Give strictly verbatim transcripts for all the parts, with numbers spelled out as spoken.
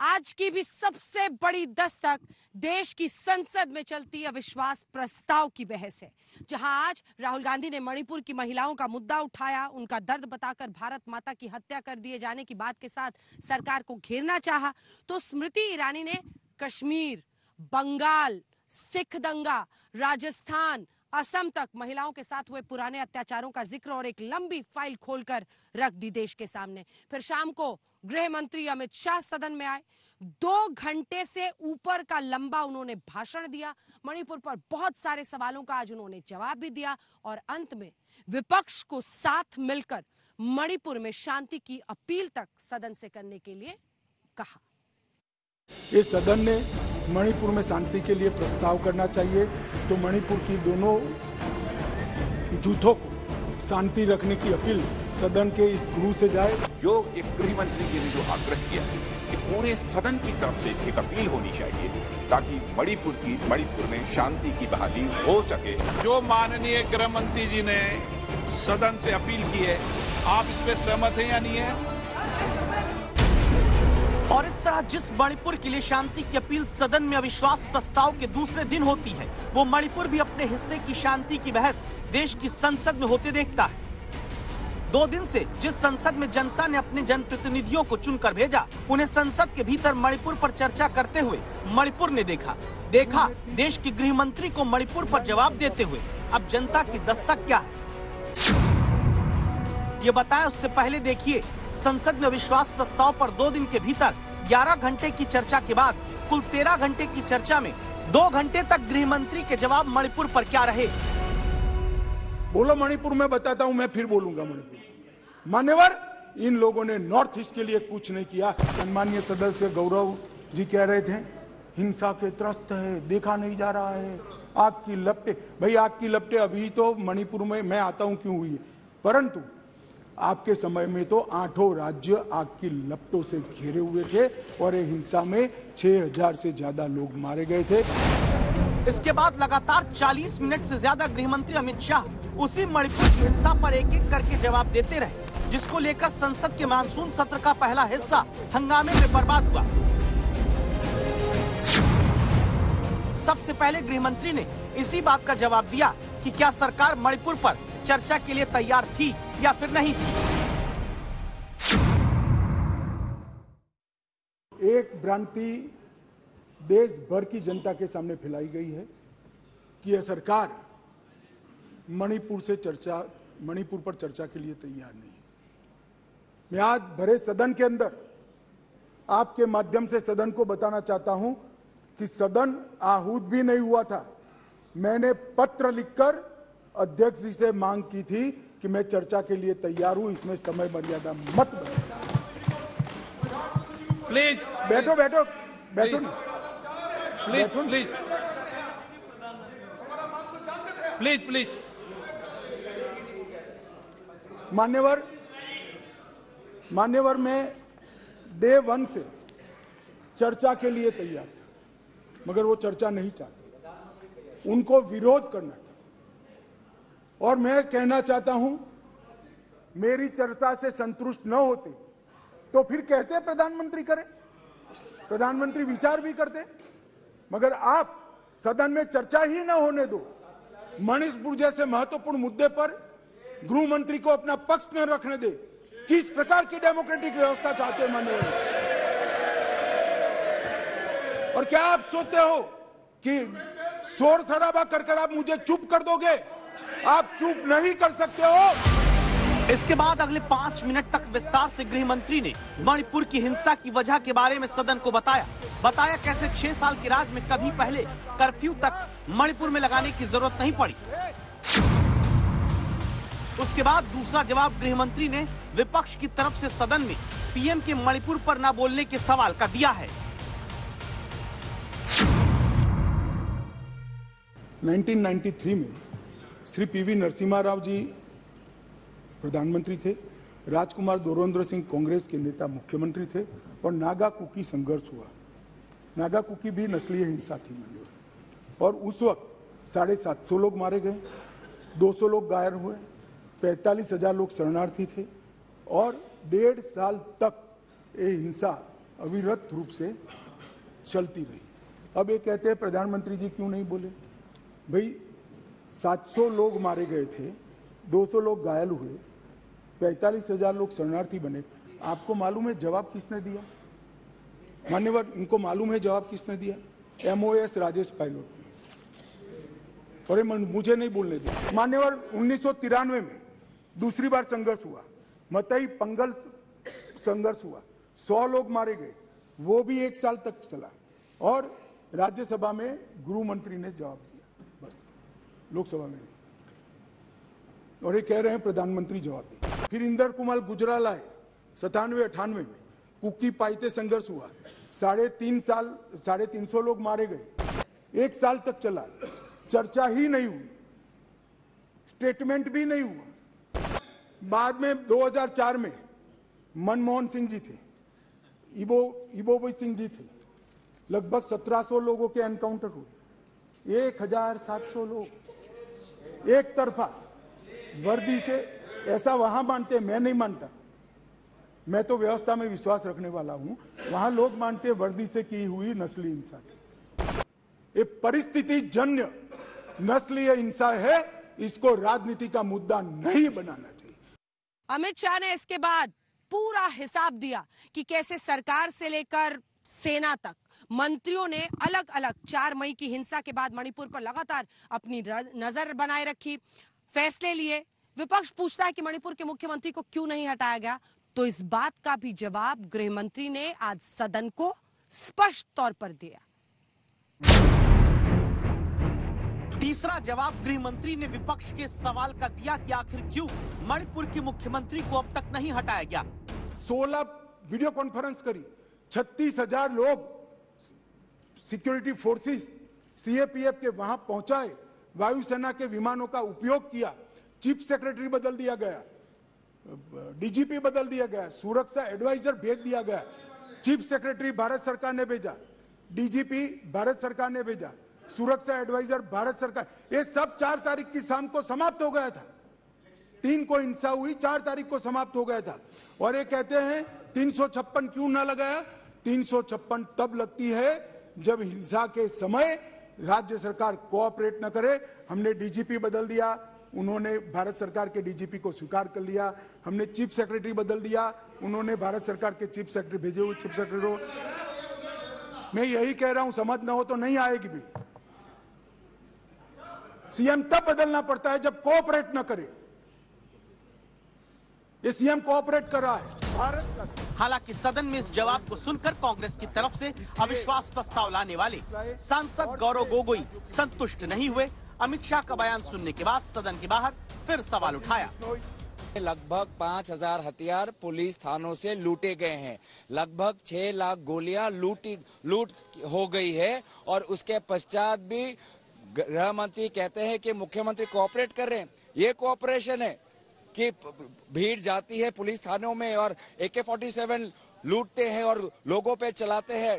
आज की भी सबसे बड़ी दस्तक देश की संसद में चलती अविश्वास प्रस्ताव की बहस है, जहां आज राहुल गांधी ने मणिपुर की महिलाओं का मुद्दा उठाया, उनका दर्द बताकर भारत माता की हत्या कर दिए जाने की बात के साथ सरकार को घेरना चाहा, तो स्मृति ईरानी ने कश्मीर, बंगाल, सिख दंगा, राजस्थान, असम तक महिलाओं के साथ हुए पुराने अत्याचारों का जिक्र और एक लंबी फाइल खोलकर रख दी देश के सामने। फिर शाम को गृह मंत्री अमित शाह सदन में आए, दो घंटे से ऊपर का लंबा उन्होंने भाषण दिया, मणिपुर पर बहुत सारे सवालों का आज उन्होंने जवाब भी दिया और अंत में विपक्ष को साथ मिलकर मणिपुर में शांति की अपील तक सदन से करने के लिए कहा। इस सदन ने मणिपुर में शांति के लिए प्रस्ताव करना चाहिए, तो मणिपुर की दोनों जूथों को शांति रखने की अपील सदन के इस गृह से जाए। जो एक गृह मंत्री जी ने जो आग्रह किया है कि पूरे सदन की तरफ से एक अपील होनी चाहिए ताकि मणिपुर की मणिपुर में शांति की बहाली हो सके। जो माननीय गृह मंत्री जी ने सदन से अपील की है, आप इस पे सहमत हैं या नहीं है? और इस तरह जिस मणिपुर के लिए शांति की अपील सदन में अविश्वास प्रस्ताव के दूसरे दिन होती है, वो मणिपुर भी अपने हिस्से की शांति की बहस देश की संसद में होते देखता है। दो दिन से जिस संसद में जनता ने अपने जनप्रतिनिधियों को चुनकर भेजा, उन्हें संसद के भीतर मणिपुर पर चर्चा करते हुए मणिपुर ने देखा देखा देश के गृह मंत्री को मणिपुर पर जवाब देते हुए। अब जनता की दस्तक क्या है ये बताएं, उससे पहले देखिए संसद में अविश्वास प्रस्ताव पर दो दिन के भीतर ग्यारह घंटे की चर्चा के बाद कुल तेरह घंटे की चर्चा में दो घंटे तक गृह मंत्री के जवाब मणिपुर पर क्या रहे। बोलो मणिपुर में बताता हूं, मैं फिर बोलूंगा मणिपुर। मान्यवर, इन लोगों ने नॉर्थ ईस्ट के लिए कुछ नहीं किया। सम्मानीय सदस्य गौरव जी कह रहे थे हिंसा के त्रस्त है, देखा नहीं जा रहा है, आग की लपटे। भाई आग की लपटे अभी तो मणिपुर में मैं आता हूं क्यों हुई है, परंतु आपके समय में तो आठों राज्य आग की लपटों से घिरे हुए थे और हिंसा में छह हजार से ज्यादा लोग मारे गए थे। इसके बाद लगातार चालीस मिनट से ज्यादा गृह मंत्री अमित शाह उसी मणिपुर की हिंसा पर एक एक करके जवाब देते रहे, जिसको लेकर संसद के मानसून सत्र का पहला हिस्सा हंगामे में बर्बाद हुआ। सबसे पहले गृह मंत्री ने इसी बात का जवाब दिया कि क्या सरकार मणिपुर पर चर्चा के लिए तैयार थी या फिर नहीं थी। एक भ्रांति देश भर की जनता के सामने फैलाई गई है कि यह सरकार मणिपुर से चर्चा मणिपुर पर चर्चा के लिए तैयार नहीं है। मैं आज भरे सदन के अंदर आपके माध्यम से सदन को बताना चाहता हूं कि सदन आहूत भी नहीं हुआ था। मैंने पत्र लिखकर अध्यक्ष जी से मांग की थी कि मैं चर्चा के लिए तैयार हूं, इसमें समय मर्यादा मत बढ़ाइए। प्लीज बैठो बैठो बैठो प्लीज प्लीज प्लीज प्लीज मान्यवर मान्यवर मैं डे वन से चर्चा के लिए तैयार था, मगर वो चर्चा नहीं चाहते, उनको विरोध करना था। और मैं कहना चाहता हूं, मेरी चर्चा से संतुष्ट न होते तो फिर कहते प्रधानमंत्री करें, प्रधानमंत्री विचार भी करते, मगर आप सदन में चर्चा ही न होने दो। मणिपुर जैसे महत्वपूर्ण मुद्दे पर गृह मंत्री को अपना पक्ष न रखने दे। किस प्रकार की डेमोक्रेटिक व्यवस्था चाहते हैं माननीय? और क्या आप सोचते हो कि शोर शराबा कर कर आप मुझे चुप कर दोगे? आप चुप नहीं कर सकते हो। इसके बाद अगले पांच मिनट तक विस्तार से गृह मंत्री ने मणिपुर की हिंसा की वजह के बारे में सदन को बताया बताया कैसे छह साल के राज में कभी पहले कर्फ्यू तक मणिपुर में लगाने की जरूरत नहीं पड़ी। उसके बाद दूसरा जवाब गृह मंत्री ने विपक्ष की तरफ से सदन में पीएम के मणिपुर पर न बोलने के सवाल का दिया है। उन्नीस सौ तिरानवे में श्री पीवी नरसिम्हा राव जी प्रधानमंत्री थे, राजकुमार दोरेंद्र सिंह कांग्रेस के नेता मुख्यमंत्री थे और नागा कुकी संघर्ष हुआ। नागा कुकी भी नस्लीय हिंसा थी और उस वक्त साढ़े सात सौ लोग मारे गए, दो सौ लोग घायल हुए, पैंतालीस हजार लोग शरणार्थी थे और डेढ़ साल तक ये हिंसा अविरत रूप से चलती रही। अब ये कहते हैं प्रधानमंत्री जी क्यों नहीं बोले? भाई सात सौ लोग मारे गए थे, दो सौ लोग घायल हुए, पैंतालीस हजार लोग शरणार्थी बने। आपको मालूम है जवाब किसने दिया? मान्यवर, इनको मालूम है जवाब किसने दिया? एमओएस राजेश पायलट ने। और ये मुझे नहीं बोलने दिया। मान्यवर, उन्नीस सौ तिरानवे में दूसरी बार संघर्ष हुआ, मतई पंगल संघर्ष हुआ, सौ लोग मारे गए, वो भी एक साल तक चला और राज्यसभा में गृह मंत्री ने जवाब दिया, बस लोकसभा में नहीं। और ये कह रहे हैं प्रधानमंत्री जवाब दिया। फिर इंदर कुमार गुजराल आए सतानवे अठानवे में, कुकी पाइते संघर्ष हुआ, साढ़े तीन साल साढ़े तीन सौ लोग मारे गए, एक साल तक चला, चर्चा ही नहीं हुई, स्टेटमेंट भी नहीं हुआ। बाद में दो हज़ार चार में मनमोहन सिंह जी थे, इबो इबोबी सिंह जी थे, लगभग सत्रह सौ लोगों के एनकाउंटर हुए, एक हजार सात सौ लोग एक तरफा वर्दी से। ऐसा वहां मानते, मैं नहीं मानता, मैं तो व्यवस्था में विश्वास रखने वाला हूं। वहां लोग मानते वर्दी से की हुई नस्ली हिंसा थी। ये परिस्थिति जन्य नस्लीय हिंसा है, इसको राजनीति का मुद्दा नहीं बनाना चाहिए। अमित शाह ने इसके बाद पूरा हिसाब दिया कि कैसे सरकार से लेकर सेना तक मंत्रियों ने अलग अलग चार मई की हिंसा के बाद मणिपुर पर लगातार अपनी नजर बनाए रखी, फैसले लिए। विपक्ष पूछता है कि मणिपुर के मुख्यमंत्री को क्यों नहीं हटाया गया, तो इस बात का भी जवाब गृह मंत्री ने आज सदन को स्पष्ट तौर पर दिया। तीसरा जवाब गृह मंत्री ने विपक्ष के सवाल का दिया कि आखिर क्यों मणिपुर के मुख्यमंत्री को अब तक नहीं हटाया गया। सोलह वीडियो कॉन्फ्रेंस करी, छत्तीस हजार लोग सिक्योरिटी फोर्सेस सीएपीएफ के वहां पहुंचाए, वायुसेना के विमानों का उपयोग किया, चीफ सेक्रेटरी बदल दिया गया, डीजीपी बदल दिया गया, सुरक्षा एडवाइजर भेज दिया गया, चीफ सेक्रेटरी भारत सरकार ने भेजा, डीजीपी भारत सरकार ने भेजा, सुरक्षा एडवाइजर भारत सरकार। ये सब चार तारीख की शाम को समाप्त हो गया था। तीन को हिंसा हुई, चार तारीख को समाप्त हो गया था। और ये कहते हैं तीन सौ छप्पन क्यों ना लगाया? तीन सौ छप्पन तब लगती है जब हिंसा के समय राज्य सरकार कोऑपरेट न करे। हमने डीजीपी बदल दिया, उन्होंने भारत सरकार के डीजीपी को स्वीकार कर लिया, हमने चीफ सेक्रेटरी बदल दिया, उन्होंने भारत सरकार के चीफ सेक्रेटरी भेजे हुए चीफ सेक्रेटरी। मैं यही कह रहा हूं, समझ न हो तो नहीं आएगी भी। सीएम तब बदलना पड़ता है जब कोऑपरेट न करे। ये सीएम कोऑपरेट कर रहा है भारत का। हालांकि सदन में इस जवाब को सुनकर कांग्रेस की तरफ से अविश्वास प्रस्ताव लाने वाले सांसद गौरव गोगोई संतुष्ट नहीं हुए। अमित शाह का बयान सुनने के बाद सदन के बाहर फिर सवाल उठाया। लगभग पाँच हजार हथियार पुलिस थानों से लूटे गए हैं, लगभग छह लाख गोलियां लूटी लूट हो गई है, और उसके पश्चात भी गृह मंत्री कहते हैं कि मुख्यमंत्री कोऑपरेट कर रहे हैं। ये कोऑपरेशन है कि भीड़ जाती है पुलिस थानों में और ए के फोर्टी सेवन लूटते हैं और लोगों पे चलाते हैं।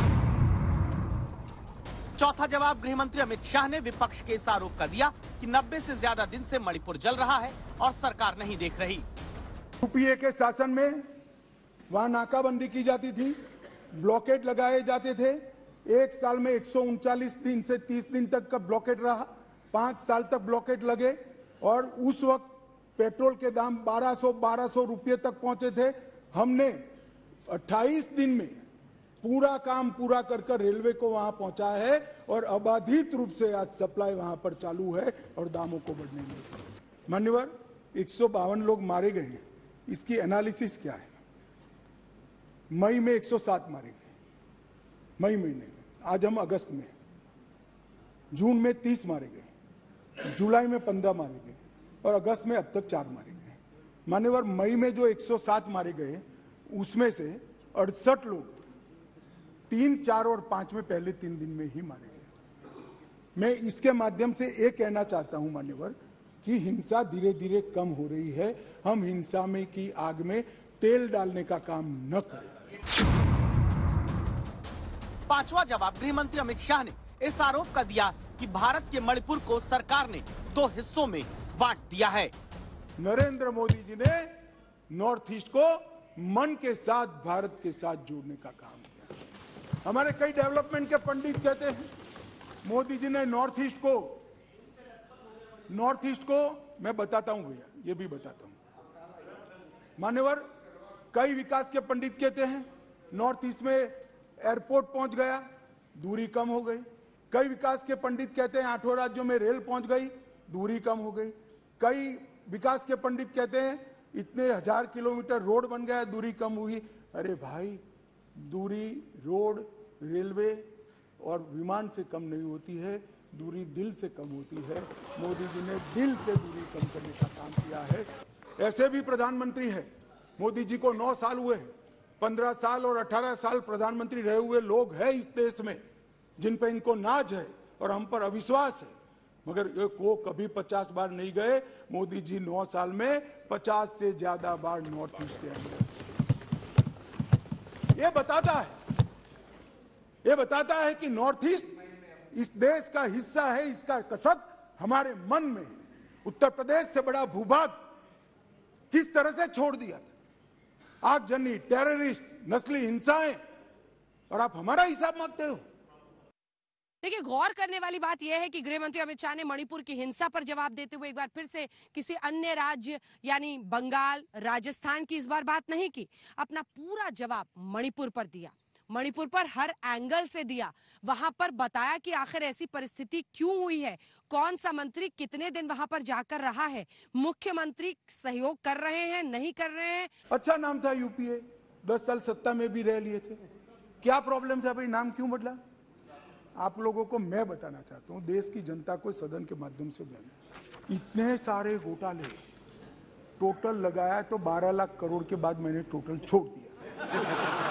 चौथा जवाब गृह मंत्री अमित शाह ने विपक्ष के इस आरोप का दिया कि नब्बे से ज्यादा दिन से मणिपुर जल रहा है और सरकार नहीं देख रही। यूपीए के शासन में वहां नाकाबंदी की जाती थी, ब्लॉकेड लगाए जाते थे। एक साल में एक सौ उनचालीस दिन से तीस दिन तक का ब्लॉकेड रहा, पांच साल तक ब्लॉकेड लगे, और उस वक्त पेट्रोल के दाम बारह सौ बारह सौ रुपये तक पहुंचे थे। हमने अट्ठाईस दिन में पूरा काम पूरा कर कर रेलवे को वहां पहुंचा है और अबाधित रूप से आज सप्लाई वहां पर चालू है और दामों को बढ़ने लगे। मान्यवर, एक सौ बावन लोग मारे गए हैं, इसकी एनालिसिस क्या है? मई में एक सौ सात मारे गए, मई महीने में, आज हम अगस्त में, जून में तीस मारे गए, जुलाई में पंद्रह मारे गए और अगस्त में अब तक चार मारे गए। मान्यवर, मई में जो एक सौ सात मारे गए उसमें से अड़सठ लोग तीन चार और पांच में पहले तीन दिन में ही मारे गए। मैं इसके माध्यम से ये कहना चाहता हूं मान्यवर कि हिंसा धीरे धीरे कम हो रही है। हम हिंसा में की आग में तेल डालने का काम न करें। पांचवा जवाब गृह मंत्री अमित शाह ने इस आरोप का दिया कि भारत के मणिपुर को सरकार ने दो हिस्सों में बांट दिया है। नरेंद्र मोदी जी ने नॉर्थ ईस्ट को मन के साथ भारत के साथ जोड़ने का काम किया। हमारे कई डेवलपमेंट के पंडित कहते हैं मोदी जी ने नॉर्थ ईस्ट को नॉर्थ ईस्ट को मैं बताता हूं भैया, ये भी बताता हूं मान्यवर, कई विकास के पंडित कहते हैं नॉर्थ ईस्ट में एयरपोर्ट पहुंच गया, दूरी कम हो गई। कई विकास के पंडित कहते हैं आठों राज्यों में रेल पहुंच गई, दूरी कम हो गई। कई विकास के पंडित कहते हैं इतने हजार किलोमीटर रोड बन गया, दूरी कम हुई। अरे भाई, दूरी रोड, रेलवे और विमान से कम नहीं होती है, दूरी दिल से कम होती है। मोदी जी ने दिल से दूरी कम करने का काम किया है। ऐसे भी प्रधानमंत्री है, मोदी जी को नौ साल हुए हैं, पंद्रह साल और अठारह साल प्रधानमंत्री रहे हुए लोग हैं इस देश में जिन पर इनको नाज है और हम पर अविश्वास है, मगर वो कभी पचास बार नहीं गए। मोदी जी नौ साल में पचास से ज्यादा बार नॉर्थ ईस्ट के अंदर। ये बताता है ये बताता है कि नॉर्थ ईस्ट इस देश का हिस्सा है, इसका कसक हमारे मन में। उत्तर प्रदेश से बड़ा भूभाग किस तरह से छोड़ दिया था, आगजनी, टेररिस्ट, नस्ली हिंसाएं, और आप हमारा हिसाब मांगते हो। देखिए, गौर करने वाली बात यह है कि गृह मंत्री अमित शाह ने मणिपुर की हिंसा पर जवाब देते हुए एक बार फिर से किसी अन्य राज्य यानी बंगाल, राजस्थान की इस बार बात नहीं की, अपना पूरा जवाब मणिपुर पर दिया। मणिपुर पर हर एंगल से दिया, वहां पर बताया कि आखिर ऐसी परिस्थिति क्यों हुई है, कौन सा मंत्री कितने दिन वहां पर जाकर रहा है, मुख्यमंत्री सहयोग कर रहे हैं, नहीं कर रहे हैं। अच्छा नाम था यूपीए, दस साल सत्ता में भी रह लिए थे, क्या प्रॉब्लम था भाई, नाम क्यों बदला? आप लोगों को मैं बताना चाहता हूं, देश की जनता को सदन के माध्यम से जाना, इतने सारे घोटाले टोटल लगाया तो बारह लाख करोड़ के बाद मैंने टोटल छोड़ दिया।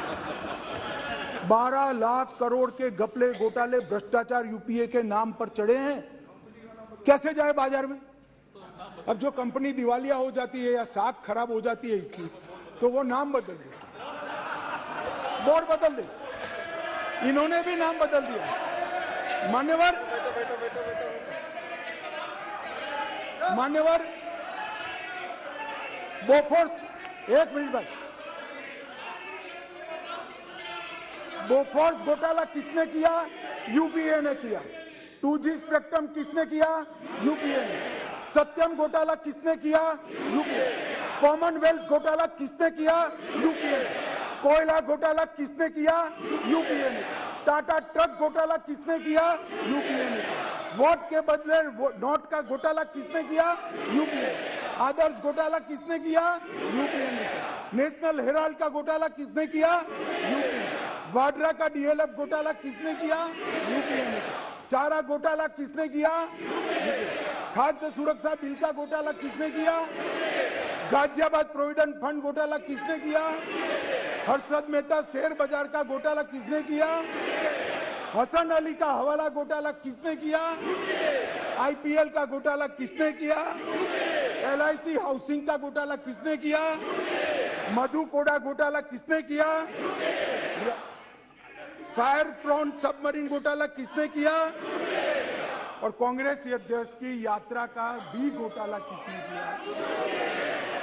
बारह लाख करोड़ के घपले, घोटाले, भ्रष्टाचार यूपीए के नाम पर चढ़े हैं, कैसे जाए बाजार में? अब जो कंपनी दिवालिया हो जाती है या साख खराब हो जाती है इसकी, तो वो नाम बदल दे, बोर्ड बदल दे। इन्होंने भी नाम बदल दिया। मान्यवर मान्यवर बोफोर्स, एक मिनट भाई, बोफोर्स घोटाला किसने किया? यूपीए ने किया। टू जी स्पेक्ट्रम किसने किया? यूपीए ने। सत्यम घोटाला किसने किया? यूपीए। कॉमनवेल्थ घोटाला किसने किया? यूपीए ने। कोयला घोटाला किसने किया? यूपीए ने। टाटा ट्रक घोटाला किसने किया? यूपीए ने। वोट के बदले नोट का घोटाला किसने किया? यूपीए। आदर्श घोटाला किसने किया? यूपीए ने। नेशनल हेराल्ड का घोटाला किसने किया? यूपीए। वाड्रा का डीएलएफ घोटाला किसने किया? यूपीए ने। चारा घोटाला किसने किया? खाद्य सुरक्षा बिल का घोटाला किसने किया? गाजियाबाद प्रोविडेंट फंड घोटाला किसने किया? हर्षद मेहता शेयर बाजार का घोटाला किसने किया? हसन अली का हवाला घोटाला किसने किया? आईपीएल का घोटाला किसने किया? एलआईसी हाउसिंग का घोटाला किसने किया? मधु कोड़ा घोटाला किसने किया? फायर फ्रॉन्ट सबमरीन घोटाला किसने किया? और कांग्रेस अध्यक्ष की यात्रा का भी घोटाला किसने किया?